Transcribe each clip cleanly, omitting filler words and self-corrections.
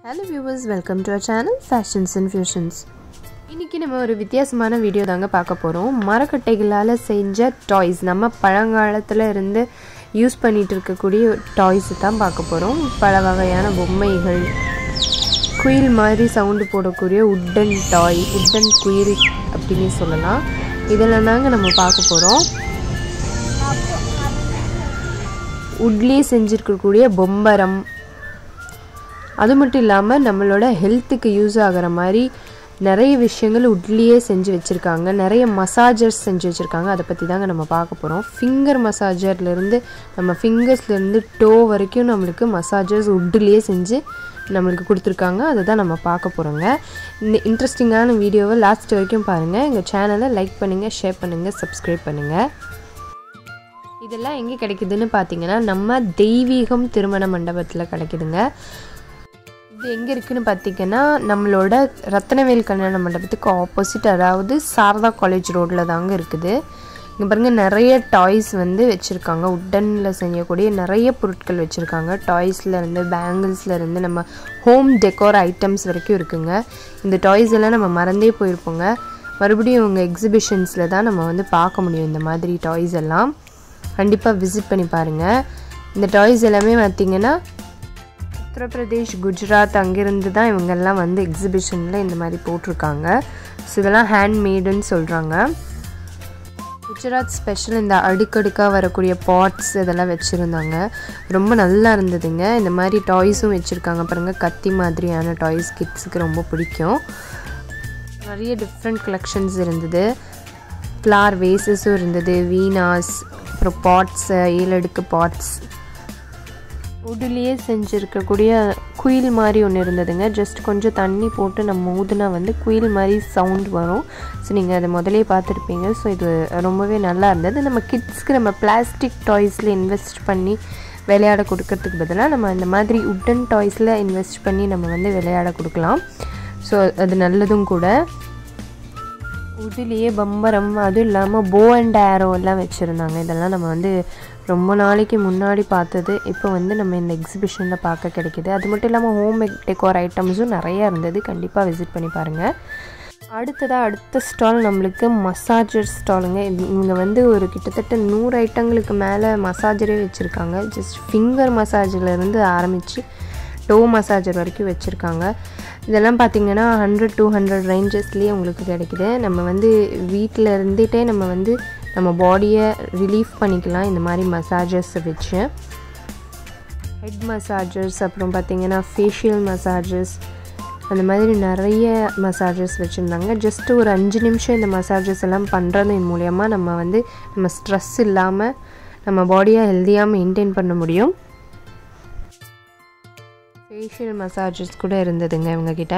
Hello viewers, welcome to our channel Fashions and Fusions. இன்னைக்கு நம்ம ஒரு வித்தியாசமான வீடியோ தாங்க பார்க்க போறோம். மரக்கட்டைகளால செஞ்ச டாய்ஸ், நம்ம பழங்காலத்துல இருந்து யூஸ் பண்ணிட்டு இருக்கக்கூடிய டாய்ஸ் தான் பார்க்க போறோம். பல வகையான பொம்மைகள், குயில் மாதிரி சவுண்ட் போடக்கூடிய உட்டன் டாய், உட்டன் குயில் அப்படினே சொல்லலாம். இதெல்லாம் தாங்க நம்ம பார்க்க போறோம். உட்லி செஞ்சிருக்கக்கூடிய பொம்பரம், அது மட்டும் இல்லாமல் நம்மளோட ஹெல்த்துக்கு யூஸ் ஆகிற மாதிரி நிறைய விஷயங்கள் உட்லியே செஞ்சு வச்சுருக்காங்க. நிறைய மசாஜர்ஸ் செஞ்சு வச்சுருக்காங்க. அதை பற்றி தாங்க நம்ம பார்க்க போகிறோம். ஃபிங்கர் மசாஜர்லேருந்து நம்ம ஃபிங்கர்ஸ்லேருந்து டோ வரைக்கும் நம்மளுக்கு மசாஜர்ஸ் உட்லேயே செஞ்சு நம்மளுக்கு கொடுத்துருக்காங்க. அதை தான் நம்ம பார்க்க போகிறோங்க. இந்த இன்ட்ரெஸ்டிங்கான வீடியோவை லாஸ்ட் வரைக்கும் பாருங்கள். எங்கள் சேனலை லைக் பண்ணுங்கள், ஷேர் பண்ணுங்கள், சப்ஸ்கிரைப் பண்ணுங்கள். இதெல்லாம் எங்கே கிடைக்குதுன்னு பார்த்தீங்கன்னா நம்ம தெய்வீகம் திருமண மண்டபத்தில் கிடைக்குதுங்க. இது எங்கே இருக்குதுன்னு பார்த்தீங்கன்னா நம்மளோட ரத்னவேல் கல்யாண மண்டபத்துக்கு ஆப்போசிட், அதாவது சாரதா காலேஜ் ரோட்டில் தாங்க இருக்குது. இங்கே பாருங்கள், நிறைய டாய்ஸ் வந்து வச்சுருக்காங்க. உட்டனில் செய்யக்கூடிய நிறைய பொருட்கள் வச்சுருக்காங்க. டாய்ஸ்லேருந்து, பேங்கிள்ஸ்லேருந்து, நம்ம ஹோம் டெக்கோர் ஐட்டம்ஸ் வரைக்கும் இருக்குங்க. இந்த டாய்ஸ் எல்லாம் நம்ம மறந்தே போயிருப்போங்க. மறுபடியும் இவங்க எக்ஸிபிஷன்ஸில் தான் நம்ம வந்து பார்க்க முடியும். இந்த மாதிரி டாய்ஸ் எல்லாம் கண்டிப்பாக விசிட் பண்ணி பாருங்கள். இந்த டாய்ஸ் எல்லாமே பார்த்திங்கன்னா உத்தரப்பிரதேஷ், குஜராத் அங்கேருந்து தான் இவங்கெல்லாம் வந்து எக்ஸிபிஷனில் இந்த மாதிரி போட்டிருக்காங்க. ஸோ இதெல்லாம் ஹேண்ட்மேடுன்னு சொல்கிறாங்க. குஜராத் ஸ்பெஷல் இந்த அடுக்கடுக்காக வரக்கூடிய பாட்ஸ் இதெல்லாம் வச்சுருந்தாங்க. ரொம்ப நல்லா இருந்ததுங்க. இந்த மாதிரி டாய்ஸும் வச்சுருக்காங்க பாருங்கள். கத்தி மாதிரியான டாய்ஸ் கிட்ஸுக்கு ரொம்ப பிடிக்கும். நிறைய டிஃப்ரெண்ட் கலெக்ஷன்ஸ் இருந்தது. ஃப்ளார் வேஸஸும் இருந்தது, வீனாஸ், அப்புறம் பாட்ஸு, 7 அடுக்கு பாட்ஸ், உட்லேயே செஞ்சுருக்கக்கூடிய குயில் மாதிரி ஒன்று இருந்ததுங்க. ஜஸ்ட் கொஞ்சம் தண்ணி போட்டு நம்ம ஊதுனா வந்து குயில் மாதிரி சவுண்ட் வரும். ஸோ நீங்கள் அதை முதலே பார்த்துருப்பீங்க. ஸோ இது ரொம்பவே நல்லா இருந்தது. நம்ம கிட்ஸ்க்கு நம்ம பிளாஸ்டிக் டாய்ஸில் இன்வெஸ்ட் பண்ணி விளையாட கொடுக்கறதுக்கு பதிலாக நம்ம இந்த மாதிரி உட்டன் டாய்ஸில் இன்வெஸ்ட் பண்ணி நம்ம வந்து விளையாட கொடுக்கலாம். ஸோ அது நல்லதும் கூட. உட்லேயே பம்பரம், அதுவும் இல்லாமல் போ அண்ட் ஆரோ எல்லாம் வச்சுருந்தாங்க. இதெல்லாம் நம்ம வந்து ரொம்ப நாளைக்கு முன்னாடி பார்த்தது இப்போ வந்து நம்ம இந்த எக்ஸிபிஷனில் பார்க்க கிடைக்கிது. அது மட்டும் இல்லாமல் ஹோம் டெக்கோர் ஐட்டம்ஸும் நிறையா இருந்தது. கண்டிப்பாக விசிட் பண்ணி பாருங்கள். அடுத்த ஸ்டால் நம்மளுக்கு மசாஜர் ஸ்டாலுங்க. இங்கே வந்து ஒரு கிட்டத்தட்ட 100 ஐட்டங்களுக்கு மேலே மசாஜரே வச்சுருக்காங்க. ஜஸ்ட் ஃபிங்கர் மசாஜிலேருந்து ஆரம்பித்து டோ மசாஜர் வரைக்கும் வச்சுருக்காங்க. இதெல்லாம் பார்த்திங்கன்னா 100-200 ரேஞ்சஸ்லேயே உங்களுக்கு கிடைக்குது. நம்ம வந்து வீட்டில் இருந்துகிட்டே நம்ம வந்து நம்ம பாடியை ரிலீஃப் பண்ணிக்கலாம் இந்த மாதிரி மசாஜர்ஸை வச்சு. ஹெட் மசாஜர்ஸ், அப்புறம் பார்த்திங்கன்னா ஃபேஷியல் மசாஜஸ், அந்த மாதிரி நிறைய மசாஜஸ் வச்சுருந்தாங்க. ஜஸ்ட்டு ஒரு 5 நிமிஷம் இந்த மசாஜஸ் எல்லாம் பண்ணுறதன் மூலயமா நம்ம வந்து நம்ம ஸ்ட்ரெஸ் இல்லாமல் நம்ம பாடியை ஹெல்த்தியாக மெயின்டைன் பண்ண முடியும். ஃபேஷியல் மசாஜஸ் கூட இருந்ததுங்க இவங்கக்கிட்ட.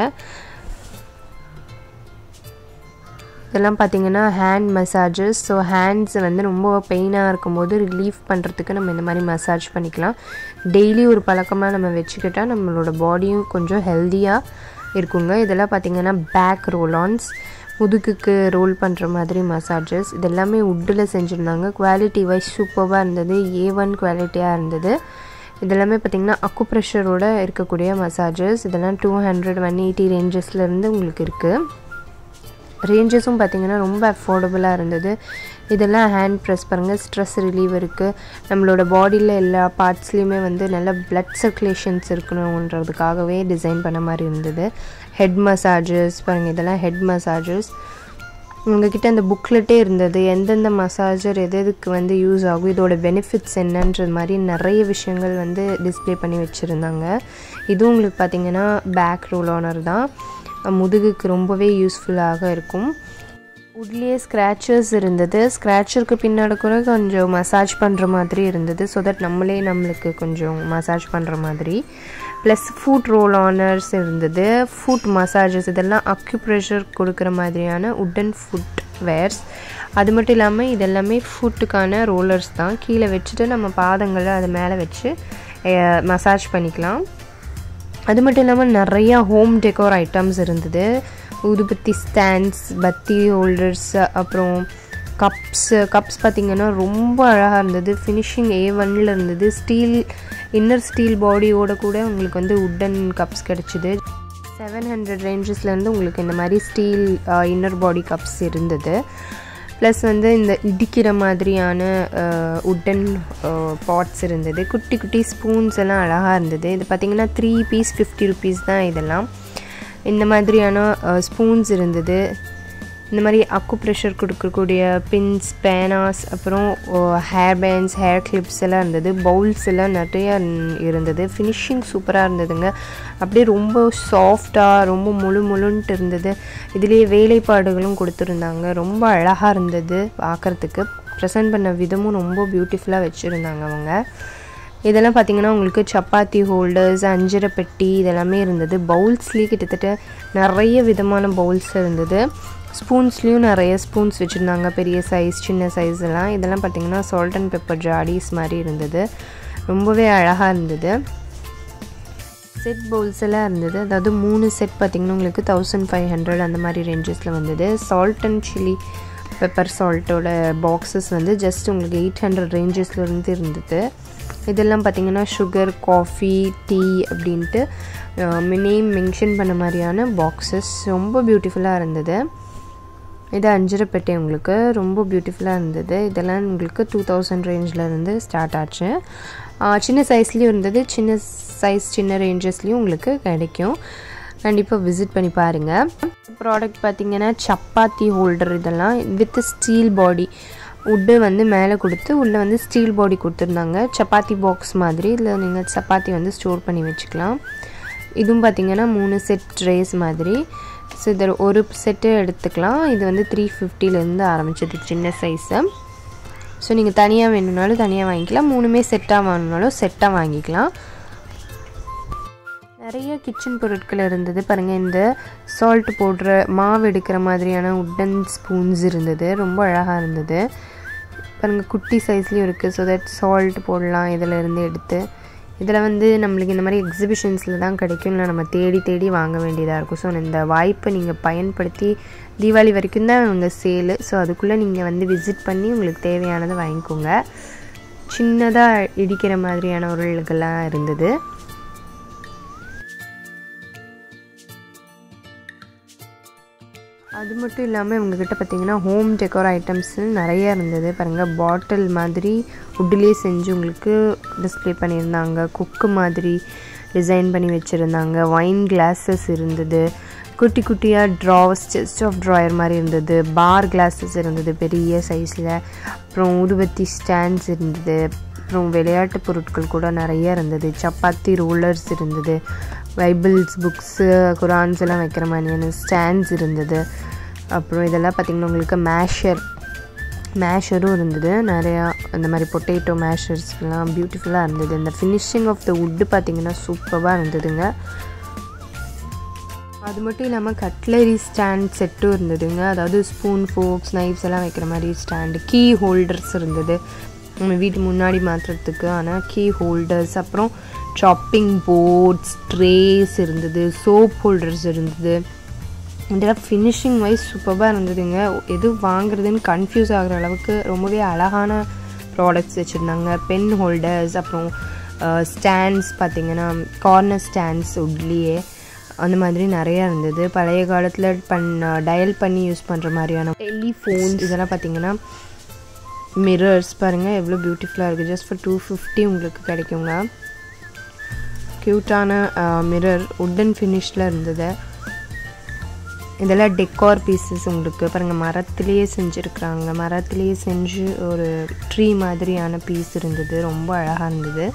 இதெல்லாம் பார்த்திங்கன்னா ஹேண்ட் மசாஜஸ். ஸோ ஹேண்ட்ஸ் வந்து ரொம்ப பெயினாக இருக்கும்போது ரிலீஃப் பண்ணுறதுக்கு நம்ம இந்த மாதிரி மசாஜ் பண்ணிக்கலாம். டெய்லி ஒரு பழக்கமாக நம்ம வச்சுக்கிட்டால் நம்மளோட பாடியும் கொஞ்சம் ஹெல்த்தியாக இருக்குங்க. இதெல்லாம் பார்த்திங்கன்னா பேக் ரோல்-ஆன்ஸ், முதுகுக்கு ரோல் பண்ணுற மாதிரி மசாஜஸ். இதெல்லாமே உட்டில் செஞ்சுருந்தாங்க. குவாலிட்டி வைஸ் சூப்பராக இருந்தது. A1 குவாலிட்டியாக இருந்தது. இதெல்லாமே பார்த்திங்கன்னா அக்குப்ரெஷரோடு இருக்கக்கூடிய மசாஜஸ். இதெல்லாம் 200-180 ரேஞ்சஸ்லேருந்து உங்களுக்கு இருக்குது. ரேஞ்சஸும் பார்த்திங்கன்னா ரொம்ப அஃபோர்டபுளாக இருந்தது. இதெல்லாம் ஹேண்ட் ப்ரெஸ் பாருங்கள், ஸ்ட்ரெஸ் ரிலீவ் இருக்குது. நம்மளோட பாடியில் எல்லா பார்ட்ஸ்லேயுமே வந்து நல்ல பிளட் சர்க்குலேஷன்ஸ் இருக்கணுன்றதுக்காகவே டிசைன் பண்ண மாதிரி இருந்தது. ஹெட் மசாஜஸ் பாருங்கள், இதெல்லாம் ஹெட் மசாஜஸ். உங்கள்கிட்ட அந்த புக்லெட்டே இருந்தது. எந்தெந்த மசாஜர் எதுக்கு வந்து யூஸ் ஆகும், இதோட பெனிஃபிட்ஸ் என்னன்றது மாதிரி நிறைய விஷயங்கள் வந்து டிஸ்பிளே பண்ணி வச்சுருந்தாங்க. இதுவும் உங்களுக்கு பார்த்திங்கன்னா பேக் ரோல் ஆனர் தான். முதுகுக்கு ரொம்பவே யூஸ்ஃபுல்லாக இருக்கும். உட்லேயே ஸ்க்ராச்சர்ஸ் இருந்தது. ஸ்க்ராச்சருக்கு பின்னாடி கூட கொஞ்சம் மசாஜ் பண்ணுற மாதிரி இருந்தது. ஸோ தட் நம்மளுக்கு கொஞ்சம் மசாஜ் பண்ணுற மாதிரி. ப்ளஸ் ஃபுட் ரோல் ஆனர்ஸ் இருந்தது, ஃபுட் மசாஜஸ். இதெல்லாம் அக்யூப்ரெஷர் கொடுக்குற மாதிரியான உட்டன் ஃபுட் வேர்ஸ். அது மட்டும் இல்லாமல் இதெல்லாமே ஃபுட்டுக்கான ரோலர்ஸ் தான். கீழே வச்சுட்டு நம்ம பாதங்களை அது மேலே வச்சு மசாஜ் பண்ணிக்கலாம். அது மட்டும் இல்லாமல் நிறையா ஹோம் டெக்கோர் ஐட்டம்ஸ் இருந்தது. ஊதுபத்தி ஸ்டாண்ட்ஸ், பத்தி ஹோல்டர்ஸ், அப்புறம் கப்ஸ் பார்த்திங்கன்னா ரொம்ப அழகாக இருந்தது. ஃபினிஷிங் A1ல் இருந்தது. இன்னர் ஸ்டீல் பாடியோட கூட உங்களுக்கு வந்து உட்டன் கப்ஸ் கிடச்சிது. 700 ரேஞ்சஸ்லேருந்து உங்களுக்கு இந்த மாதிரி ஸ்டீல் இன்னர் பாடி கப்ஸ் இருந்தது. ப்ளஸ் வந்து இந்த இடிக்கிற மாதிரியான உட்டன் பாட்ஸ் இருந்தது. குட்டி குட்டி ஸ்பூன்ஸ் எல்லாம் அழகாக இருந்தது. இது பார்த்திங்கன்னா 3 பீஸ் 50 ருபீஸ் தான் இதெல்லாம். இந்த மாதிரியான ஸ்பூன்ஸ் இருந்தது. இந்த மாதிரி அக்கு ப்ரெஷர் கொடுக்கக்கூடிய பின்ஸ், பேனாஸ், அப்புறம் ஹேர் பேண்ட்ஸ், ஹேர் கிளிப்ஸ் எல்லாம் இருந்தது. பவுல்ஸ் எல்லாம் நிறையா இருந்தது. ஃபினிஷிங் சூப்பராக இருந்ததுங்க. அப்படியே ரொம்ப சாஃப்டாக ரொம்ப முழுன்ட்டு இருந்தது. இதுலேயே வேலைப்பாடுகளும் கொடுத்துருந்தாங்க. ரொம்ப அழகாக இருந்தது பார்க்குறதுக்கு. ப்ரெசென்ட் பண்ண விதமும் ரொம்ப பியூட்டிஃபுல்லாக வச்சுருந்தாங்க அவங்க. இதெல்லாம் பார்த்திங்கன்னா உங்களுக்கு சப்பாத்தி ஹோல்டர்ஸ், அஞ்சரை பெட்டி இதெல்லாமே இருந்தது. பவுல்ஸ்லேயே கிட்டத்தட்ட நிறைய விதமான பவுல்ஸ் இருந்தது. ஸ்பூன்ஸ்லேயும் நிறைய ஸ்பூன்ஸ் வச்சுருந்தாங்க. பெரிய சைஸ், சின்ன சைஸ் எல்லாம். இதெல்லாம் பார்த்திங்கன்னா சால்ட் அண்ட் பெப்பர் ஜாடிஸ் மாதிரி இருந்தது. ரொம்பவே அழகாக இருந்தது. செட் பவுல்ஸ் எல்லாம் இருந்தது. அதாவது 3 செட் பார்த்திங்கன்னா உங்களுக்கு 1500 அந்த மாதிரி ரேஞ்சஸில் வந்தது. சால்ட் அண்ட் சில்லி பெப்பர் சால்ட்டோட பாக்ஸஸ் வந்து ஜஸ்ட் உங்களுக்கு 800 ரேஞ்சஸ்லேருந்து இருந்தது. இதெல்லாம் பார்த்திங்கன்னா சுகர், காஃபி, டீ அப்படின்ட்டு நேம் மென்ஷன் பண்ண மாதிரியான பாக்ஸஸ். ரொம்ப பியூட்டிஃபுல்லாக இருந்தது. இது அஞ்சரை பெட்டி உங்களுக்கு ரொம்ப பியூட்டிஃபுல்லாக இருந்தது. இதெல்லாம் உங்களுக்கு 2000 ரேஞ்சிலேருந்து ஸ்டார்ட் ஆச்சு. சின்ன சைஸ்லேயும் இருந்தது. சின்ன ரேஞ்சஸ்லேயும் உங்களுக்கு கிடைக்கும். கண்டிப்பாக விசிட் பண்ணி பாருங்கள். ப்ராடக்ட் பார்த்திங்கன்னா சப்பாத்தி ஹோல்டர். இதெல்லாம் வித் ஸ்டீல் பாடி உட்டு வந்து மேலே கொடுத்து உள்ளே வந்து ஸ்டீல் பாடி கொடுத்துருந்தாங்க. சப்பாத்தி பாக்ஸ் மாதிரி. இதில் நீங்கள் சப்பாத்தி வந்து ஸ்டோர் பண்ணி வச்சுக்கலாம். இதுவும் பார்த்திங்கன்னா 3 செட் ட்ரேஸ் மாதிரி. ஸோ இதில் ஒரு செட்டு எடுத்துக்கலாம். இது வந்து 350லேருந்து ஆரம்பிச்சது சின்ன சைஸு. ஸோ நீங்கள் தனியாக வேணும்னாலும் தனியாக வாங்கிக்கலாம். 3மே செட்டாக வாங்கினாலும் செட்டாக வாங்கிக்கலாம். நிறைய கிச்சன் பொருட்கள் இருந்தது பாருங்கள். இந்த சால்ட் போடுற மாவு எடுக்கிற மாதிரியான உட்டன் ஸ்பூன்ஸ் இருந்தது. ரொம்ப அழகாக இருந்தது பாருங்கள். குட்டி சைஸ்லேயும் இருக்குது. ஸோ தட் சால்ட் போடலாம் இதில் இருந்து எடுத்து. இதில் வந்து நம்மளுக்கு இந்த மாதிரி எக்ஸிபிஷன்ஸில் தான் கிடைக்கும். இல்லை நம்ம தேடி வாங்க வேண்டியதாக இருக்கும். ஸோ இந்த வாய்ப்பை நீங்கள் பயன்படுத்தி தீபாவளி வரைக்கும் தான் உங்கள் சேலு. ஸோ அதுக்குள்ளே நீங்கள் வந்து விசிட் பண்ணி உங்களுக்கு தேவையானதை வாங்கிக்கோங்க. சின்னதாக இடிக்கிற மாதிரியான உருள்கள்லாம் இருந்தது. அது மட்டும் இல்லாமல் இவங்ககிட்ட பார்த்திங்கன்னா ஹோம் டெக்கோர் ஐட்டம்ஸு நிறையா இருந்தது பாருங்கள். பாட்டில் மாதிரி உட்லேயே செஞ்சு உங்களுக்கு டிஸ்ப்ளே பண்ணியிருந்தாங்க. குக்கு மாதிரி டிசைன் பண்ணி வச்சுருந்தாங்க. வைன் கிளாஸஸ் இருந்தது. குட்டி குட்டியாக ட்ராஸ், செஸ்ட் ஆஃப் ட்ராயர் மாதிரி இருந்தது. பார் கிளாஸஸ் இருந்தது பெரிய சைஸில். அப்புறம் ஊதுபத்தி ஸ்டாண்ட்ஸ் இருந்தது. அப்புறம் விளையாட்டு பொருட்கள் கூட நிறையா இருந்தது. சப்பாத்தி ரோலர்ஸ் இருந்தது. பைபிள்ஸ், புக்ஸு, குரான்ஸ் எல்லாம் வைக்கிற மாதிரியான ஸ்டாண்ட்ஸ் இருந்தது. அப்புறம் இதெல்லாம் பார்த்திங்கன்னா உங்களுக்கு மேஷரும் இருந்தது. நிறையா அந்த மாதிரி பொட்டேட்டோ மேஷர்ஸ்லாம் பியூட்டிஃபுல்லாக இருந்தது. இந்த ஃபினிஷிங் ஆஃப் த வுட்டு பார்த்திங்கன்னா சூப்பராக இருந்ததுங்க. அது மட்டும் இல்லாமல் கட்லரி ஸ்டாண்ட் செட்டும் இருந்ததுங்க. அதாவது ஸ்பூன், ஃபோக்ஸ், நைஃப்ஸ் எல்லாம் வைக்கிற மாதிரி ஸ்டாண்டு. கீ ஹோல்டர்ஸ் இருந்தது. நம்ம வீட்டு முன்னாடி மாற்றுறதுக்கு ஆனால் கீ ஹோல்டர்ஸ். அப்புறம் சாப்பிங் போர்ட்ஸ், ட்ரேஸ் இருந்தது. சோப் ஹோல்டர்ஸ் இருந்தது. இதெல்லாம் ஃபினிஷிங் வைஸ் சூப்பராக இருந்ததுங்க. எது வாங்குறதுன்னு கன்ஃபியூஸ் ஆகிற அளவுக்கு ரொம்பவே அழகான ப்ராடக்ட்ஸ் வச்சுருந்தாங்க. பென் ஹோல்டர்ஸ், அப்புறம் ஸ்டாண்ட்ஸ் பார்த்திங்கன்னா கார்னர் ஸ்டாண்ட்ஸ் உட்லேயே அந்த மாதிரி நிறையா இருந்தது. பழைய காலத்தில் டயல் பண்ணி யூஸ் பண்ணுற மாதிரியான டெலிஃபோன்ஸ் இதெல்லாம் பார்த்திங்கன்னா மிரர்ஸ் பாருங்கள் எவ்வளோ பியூட்டிஃபுல்லாக இருக்குது. ஜஸ்ட் ஃபார் 250 உங்களுக்கு கிடைக்குங்க. க்யூட்டான மிரர் உட்டன் ஃபினிஷில் இருந்தது. இதெல்லாம் டெக்கார் பீசஸ் உங்களுக்கு பாருங்கள். மரத்துலேயே செஞ்சுருக்குறாங்க. மரத்துலேயே செஞ்சு ஒரு ட்ரீ மாதிரியான பீஸ் இருந்தது. ரொம்ப அழகாக இருந்தது.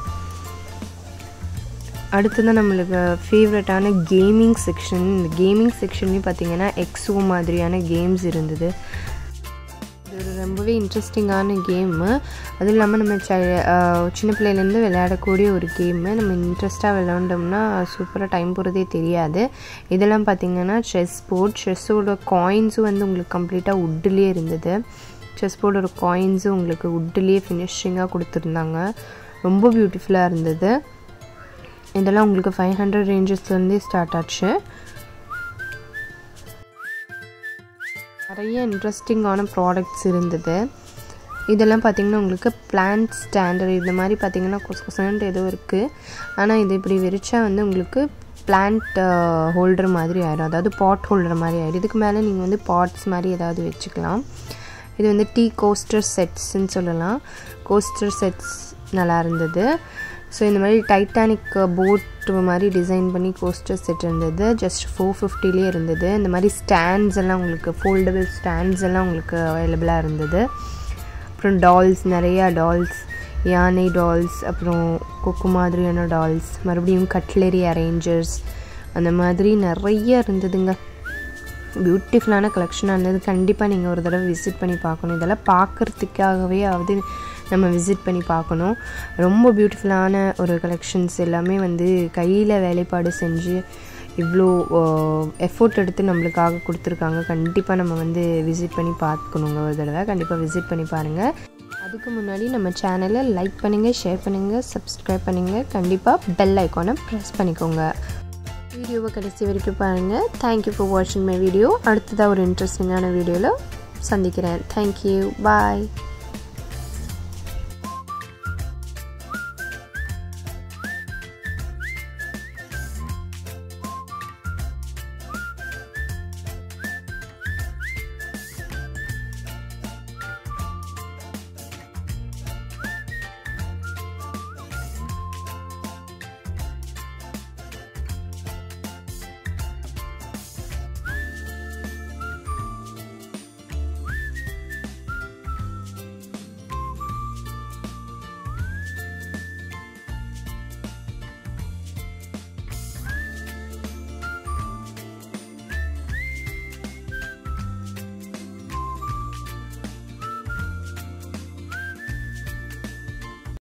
அடுத்ததான் நம்மளுக்கு ஃபேவரட்டான கேமிங் செக்ஷன். இந்த கேமிங் செக்ஷன்லேயும் பார்த்திங்கன்னா எக்ஸோ மாதிரியான கேம்ஸ் இருந்தது. இது ஒரு ரொம்பவே இன்ட்ரெஸ்டிங்கான கேமு. அதுவும் இல்லாமல் நம்ம சின்ன பிள்ளையிலேருந்து விளையாடக்கூடிய ஒரு கேமு. நம்ம இன்ட்ரெஸ்ட்டாக விளையாண்டோம்னா சூப்பராக டைம் போகிறதே தெரியாது. இதெல்லாம் பார்த்திங்கன்னா செஸ் போர்ட். செஸ்ஸோட காயின்ஸும் வந்து உங்களுக்கு கம்ப்ளீட்டாக உட்லேயே இருந்தது. செஸ் போர்டோட காயின்ஸும் உங்களுக்கு உட்லேயே ஃபினிஷிங்காக கொடுத்துருந்தாங்க. ரொம்ப பியூட்டிஃபுல்லாக இருந்தது. இதெல்லாம் உங்களுக்கு 500 ரேஞ்சஸ்லேருந்தே ஸ்டார்ட் ஆச்சு. நிறைய இன்ட்ரெஸ்டிங்கான ப்ராடக்ட்ஸ் இருந்தது. இதெல்லாம் பார்த்திங்கன்னா உங்களுக்கு பிளான்ட் ஸ்டாண்டர் இந்த மாதிரி பார்த்திங்கன்னா கொசன்ட்டு ஏதோ இருக்குது. ஆனால் இது இப்படி விரிச்சா வந்து உங்களுக்கு பிளான்ட் ஹோல்டர் மாதிரி ஆயிடும், அதாவது பாட் ஹோல்டர் மாதிரி ஆகிடும். இதுக்கு மேலே நீங்கள் வந்து பாட்ஸ் மாதிரி ஏதாவது வச்சுக்கலாம். இது வந்து டீ கோஸ்டர் செட்ஸ்ன்னு சொல்லலாம். கோஸ்டர் செட்ஸ் நல்லா இருந்தது. ஸோ இந்த மாதிரி டைட்டானிக் போட் மாதிரி டிசைன் பண்ணி கோஸ்டர் செட் இருந்தது. ஜஸ்ட் 450 இருந்தது. இந்த மாதிரி ஸ்டாண்ட்ஸ் எல்லாம் உங்களுக்கு ஃபோல்டபிள் ஸ்டாண்ட்ஸ் எல்லாம் உங்களுக்கு அவைலபிளாக இருந்தது. அப்புறம் டால்ஸ், நிறையா டால்ஸ், யானை டால்ஸ், அப்புறம் கொக்கு மாதிரியான டால்ஸ், மறுபடியும் கட்லரி அரேஞ்சர்ஸ், அந்த மாதிரி நிறைய இருந்ததுங்க. பியூட்டிஃபுல்லான கலெக்ஷனாக இருந்தது. கண்டிப்பாக நீங்கள் ஒரு தடவை விசிட் பண்ணி பார்க்கணும். இதெல்லாம் பார்க்குறதுக்காகவே நம்ம விசிட் பண்ணி பார்க்கணும். ரொம்ப பியூட்டிஃபுல்லான ஒரு கலெக்ஷன்ஸ் எல்லாமே வந்து கையில் வேலைப்பாடு செஞ்சு இவ்வளோ எஃபோர்ட் எடுத்து நம்மளுக்காக கொடுத்துருக்காங்க. கண்டிப்பாக நம்ம வந்து விசிட் பண்ணி பார்க்கணுங்க. ஒரு தடவை கண்டிப்பாக விசிட் பண்ணி பாருங்கள். அதுக்கு முன்னாடி நம்ம சேனலை லைக் பண்ணுங்கள், ஷேர் பண்ணுங்கள், சப்ஸ்கிரைப் பண்ணுங்கள். கண்டிப்பாக பெல் ஐக்கானை ப்ரெஸ் பண்ணிக்கோங்க. வீடியோவை கடைசி வரைக்கும் பாருங்கள். தேங்க்யூ ஃபார் வாட்சிங் மை வீடியோ. அடுத்ததாக ஒரு இன்ட்ரெஸ்டிங்கான வீடியோவில் சந்திக்கிறேன். தேங்க்யூ, பாய்.